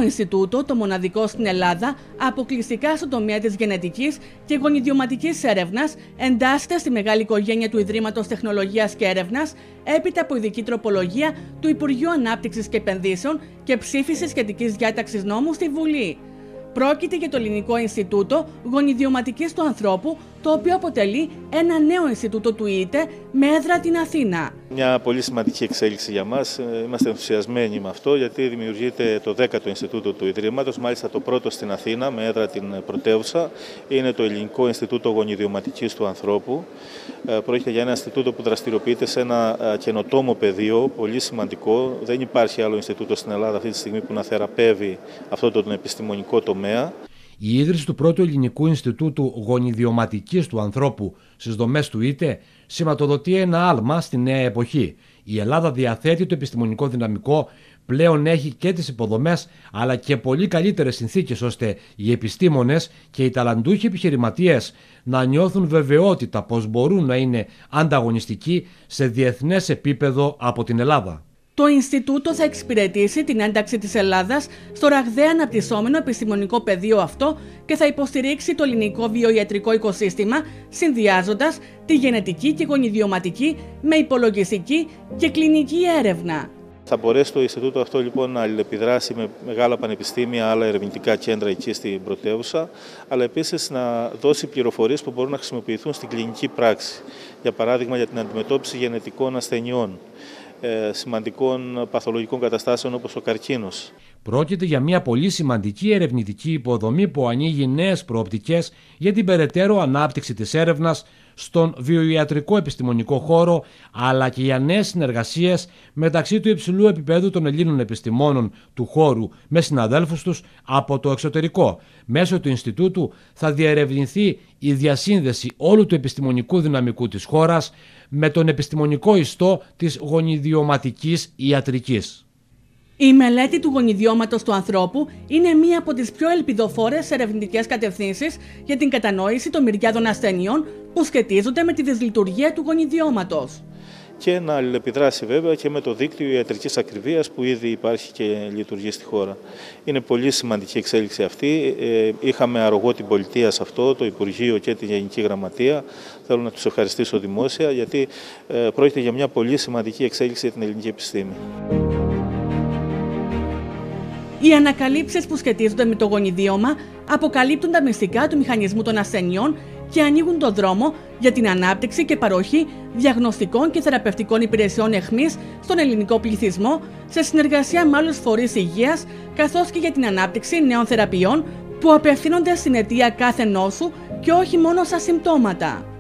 Ινστιτούτο, το μοναδικό στην Ελλάδα, αποκλειστικά στον τομέα της γενετικής και γονιδιωματικής έρευνας, εντάσσεται στη μεγάλη οικογένεια του Ιδρύματος Τεχνολογίας και Έρευνας, έπειτα από ειδική τροπολογία του Υπουργείου Ανάπτυξης και Επενδύσεων και ψήφιση σχετικής διάταξης νόμου στη Βουλή. Πρόκειται για το Ελληνικό Ινστιτούτο Γονιδιωματικής του Ανθρώπου, το οποίο αποτελεί ένα νέο Ινστιτούτο του ΙΤΕ με έδρα την Αθήνα. Μια πολύ σημαντική εξέλιξη για μας. Είμαστε ενθουσιασμένοι με αυτό, γιατί δημιουργείται το 10ο Ινστιτούτο του Ιδρύματος, μάλιστα το πρώτο στην Αθήνα, με έδρα την πρωτεύουσα. Είναι το Ελληνικό Ινστιτούτο Γονιδιωματικής του Ανθρώπου. Πρόκειται για ένα Ινστιτούτο που δραστηριοποιείται σε ένα καινοτόμο πεδίο, πολύ σημαντικό. Δεν υπάρχει άλλο Ινστιτούτο στην Ελλάδα αυτή τη στιγμή που να θεραπεύει αυτό τον επιστημονικό τομέα. Η ίδρυση του πρώτου Ελληνικού Ινστιτούτου Γονιδιωματικής του Ανθρώπου στις δομές του ΙΤΕ σηματοδοτεί ένα άλμα στη νέα εποχή. Η Ελλάδα διαθέτει το επιστημονικό δυναμικό, πλέον έχει και τις υποδομές αλλά και πολύ καλύτερες συνθήκες ώστε οι επιστήμονες και οι ταλαντούχοι επιχειρηματίες να νιώθουν βεβαιότητα πως μπορούν να είναι ανταγωνιστικοί σε διεθνές επίπεδο από την Ελλάδα. Το Ινστιτούτο θα εξυπηρετήσει την ένταξη της Ελλάδας στο ραγδαία αναπτυσσόμενο επιστημονικό πεδίο αυτό και θα υποστηρίξει το ελληνικό βιοιατρικό οικοσύστημα, συνδυάζοντας τη γενετική και γονιδιωματική με υπολογιστική και κλινική έρευνα. Θα μπορέσει το Ινστιτούτο αυτό λοιπόν να αλληλεπιδράσει με μεγάλα πανεπιστήμια, άλλα ερευνητικά κέντρα εκεί στην πρωτεύουσα, αλλά επίσης να δώσει πληροφορίες που μπορούν να χρησιμοποιηθούν στην κλινική πράξη. Για παράδειγμα, για την αντιμετώπιση γενετικών ασθενειών, σημαντικών παθολογικών καταστάσεων όπως ο καρκίνος. Πρόκειται για μια πολύ σημαντική ερευνητική υποδομή που ανοίγει νέες προοπτικές για την περαιτέρω ανάπτυξη της έρευνας στον βιοιατρικό επιστημονικό χώρο, αλλά και για νέες συνεργασίες μεταξύ του υψηλού επίπεδου των Ελλήνων επιστημόνων του χώρου με συναδέλφους τους από το εξωτερικό. Μέσω του Ινστιτούτου θα διερευνηθεί η διασύνδεση όλου του επιστημονικού δυναμικού της χώρας με τον επιστημονικό ιστό της γονιδιωματικής ιατρικής. Η μελέτη του γονιδιώματος του ανθρώπου είναι μία από τις πιο ελπιδοφόρες ερευνητικές κατευθύνσεις για την κατανόηση των μυριάδων ασθενειών που σχετίζονται με τη δυσλειτουργία του γονιδιώματος. Και να αλληλεπιδράσει βέβαια και με το δίκτυο ιατρικής ακριβίας που ήδη υπάρχει και λειτουργεί στη χώρα. Είναι πολύ σημαντική εξέλιξη αυτή. Είχαμε αρρωγό την πολιτεία σε αυτό, το Υπουργείο και τη Γενική Γραμματεία. Θέλω να τους ευχαριστήσω δημόσια, γιατί πρόκειται για μια πολύ σημαντική εξέλιξη για την ελληνική επιστήμη. Οι ανακαλύψεις που σχετίζονται με το γονιδίωμα αποκαλύπτουν τα μυστικά του μηχανισμού των ασθενειών και ανοίγουν τον δρόμο για την ανάπτυξη και παροχή διαγνωστικών και θεραπευτικών υπηρεσιών αιχμής στον ελληνικό πληθυσμό σε συνεργασία με άλλους φορείς υγείας, καθώς και για την ανάπτυξη νέων θεραπείων που απευθύνονται στην αιτία κάθε νόσου και όχι μόνο στα συμπτώματα.